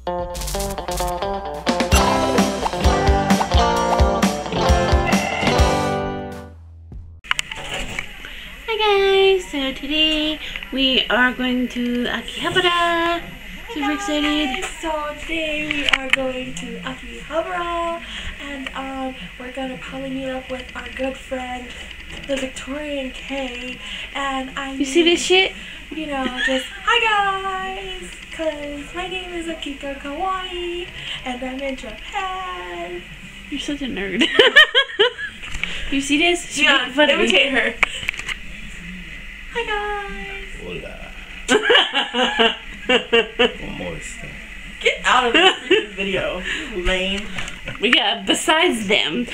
Hi guys, so today we are going to Akihabara. Super excited. So today we are going to Akihabara and we're gonna probably meet up with our good friend, the Victorian K. And You see this shit? You know, just hi guys, cause my name is Akiko Kawaii and I'm in Japan. You're such a nerd. You see this? She's Yeah, making fun of me. imitate her. Hi guys. Hola. ¿Cómo está? Get out of this freaking video, lame. We got besides them.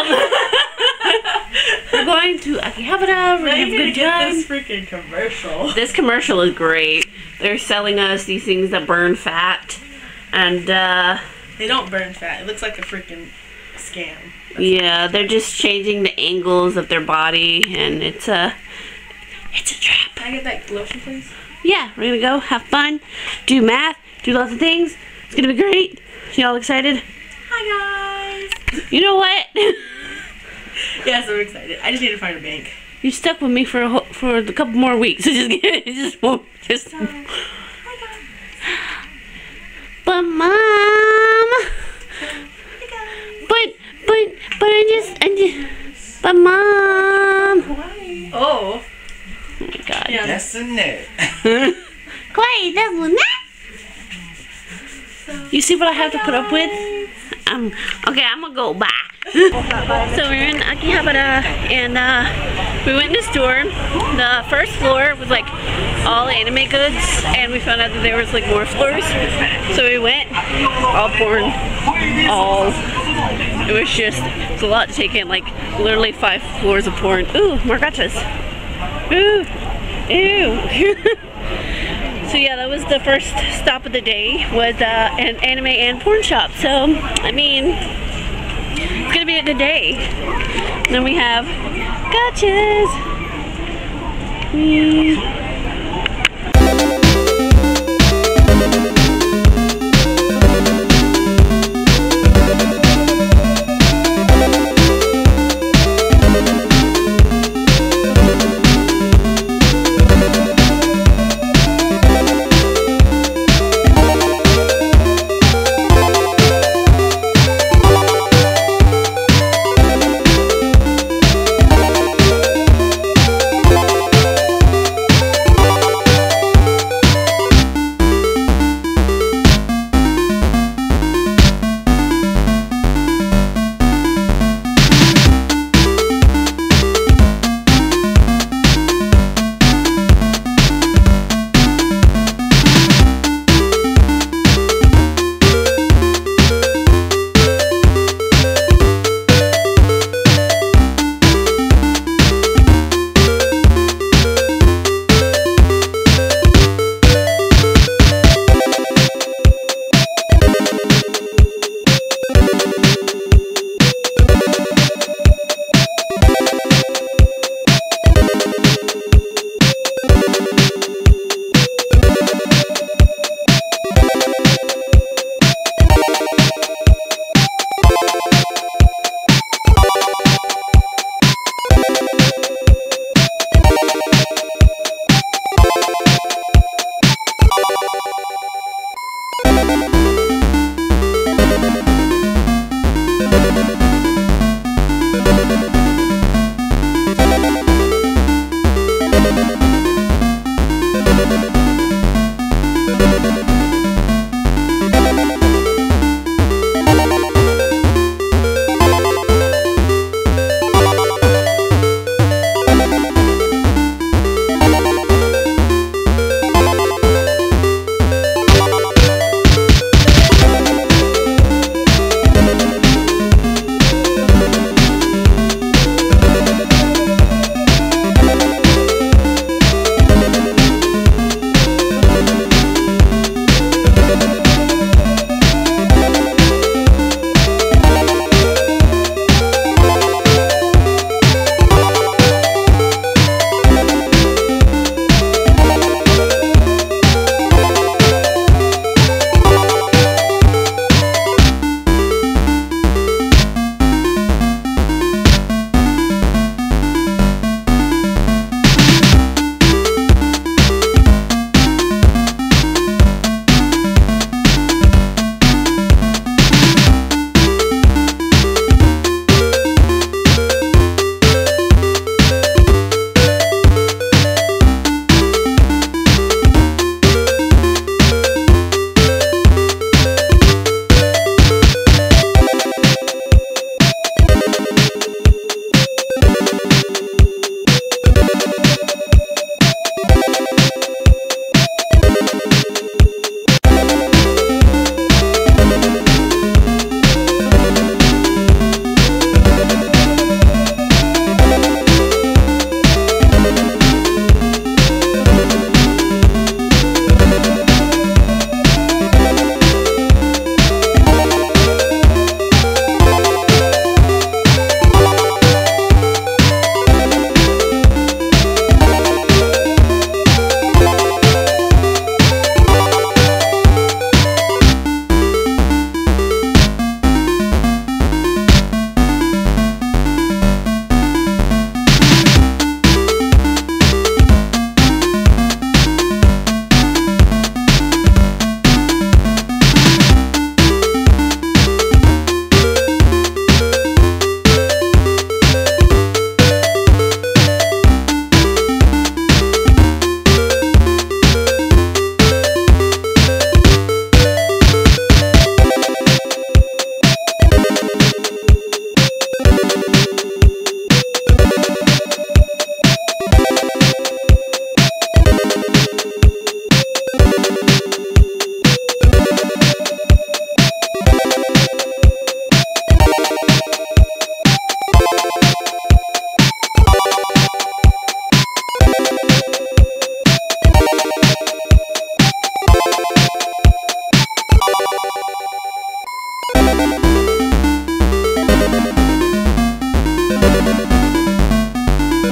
We're going to Akihabara. We're gonna have a good time. This freaking commercial. This commercial is great. They're selling us these things that burn fat, and They don't burn fat. It looks like a freaking scam. yeah, they're just changing the angles of their body, and it's a trap. Can I get that lotion, please? Yeah, we're gonna go have fun, do math, do lots of things. It's gonna be great. Y'all excited? Hi guys. You know what? Yes, I'm excited. I just need to find a bank. You're stuck with me for a couple more weeks. So just won't. Hi guys. But mom. Hi guys. But I just. But mom. Why? Oh. Oh my god. Yeah. That's a net. Quiet, that's one. You see what I have to put up with? Okay, I'm gonna go. Bye. So we're in Akihabara, and we went in the store. The first floor was like all anime goods, and we found out that there was like more floors. So we went, all porn, all. It was just, it's a lot to take in, like literally 5 floors of porn. Ooh, more gachas. Ooh, ew. So yeah, that was the first stop of the day, was an anime and porn shop. So, I mean, it's gonna be a good day. And then we have gachas.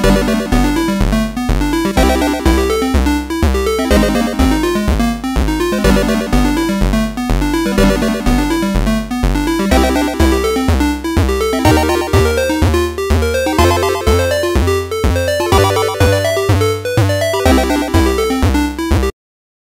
Bye.